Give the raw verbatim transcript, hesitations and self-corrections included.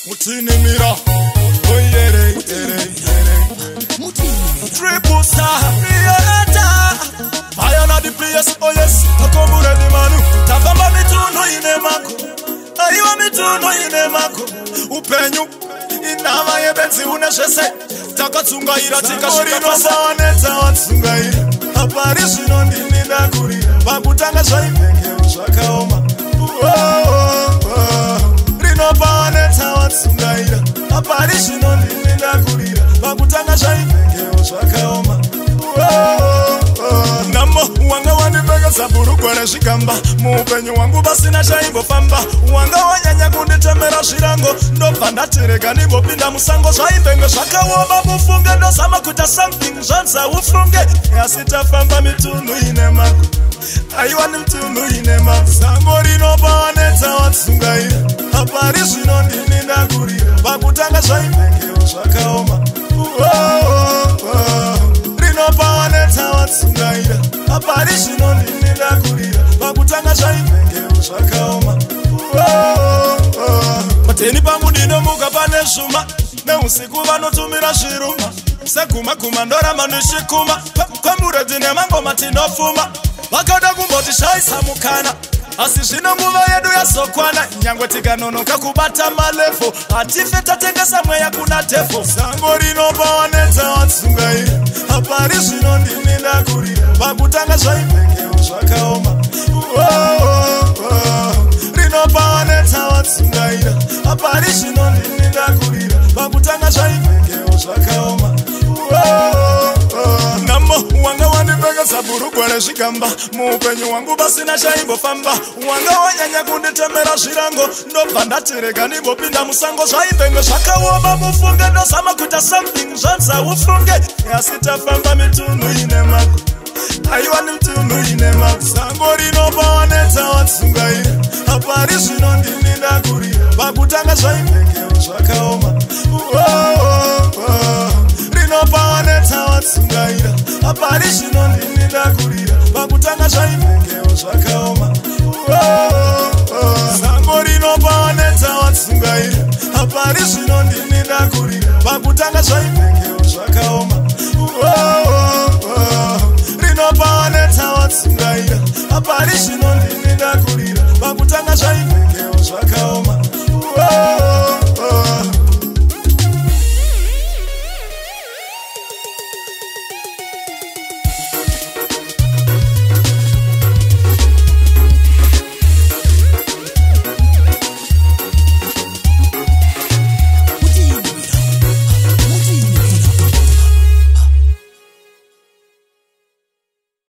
Mutinimira, oh yere, yere, yere. Triple star, Rihanna. Fire na the place, oh yes. Takomure di manu, tafamba mituno inemako. Ayiwa mituno inemako. Upenyu, inama yebenzi uneshese. Takatsunga ira, tikashika pasawaneta watsunga ira. Aparishi no ndini ndakurira. Bakutanga shaipenge ushakaoma. Oh, oh, oh. Rino pawaneta watsunga ira. Aparishi no ndini ndakurira. Bakutanga shaipenge ushakaoma. Oh, oh, oh. Namo wanga wanipega saburu kwele shikamba. Muupenyu wangu basina shaimbo famba. Wanga wanyanya kunditemera shirango. Ndo pandatireka nimbo pinda musango. Shaimbenge shakaoma mufunge. Ndo sama kuta something jansa ufunge. Yasita famba mitunu inemako. Ayiwa ni mtunu inemako. Sango rino pawaneta watsunga ira. Aparishi no ndini ndakurira. Bakutanga shaimbenge ushakaoma. Oh, oh, oh. Rino pawaneta watsunga ira. Aparishi no ndini ndakurira. Bakutanga shaipenge ushakaoma. Oh, oh, oh. Pateni pangu dino muka pane shuma. Ne usiku vanotumira shiruma. Sekuma kumandora manishikuma. Kwa mure dine mango matinofuma. Wakada kumboti shaisa mukana. Asi shino nguva yedu ya sokwana. Nyangwe tikanonoka kubata malefo. Atifeta tengesa mweya kuna tefo. Sango rino pawaneta watsunga ira. Aparishi no ndini ndakurira. Bakutanga shaipenge ushakaoma. Oh, oh, oh. Rino pawaneta watsunga ira. Aparishi no ndini ndakurira. Bakutanga shaipenge ushakaoma. Oh, oh, oh. Namo wanga wanipega saburu kwele shikamba. Muupenyu wangu basina shaimbo famba. Wanga wanyanya kunditemera shirango. Ndo pandatireka nimbo pinda musango. Shaipenge shakaoma mufunge. Ndo sama kuta something jansa ufunge. Yasita famba mitunu inemako. Ayiwa ni mtunu inemako. Sango rino pawaneta watsunga ira. Aparishi no ndini ndakurira. Bakutanga shaipenge ushakaoma. Oh, oh, oh. Rino pawaneta watsunga ira. Aparishi no ndini ndakurira. Bakutanga shaipenge ushakaoma.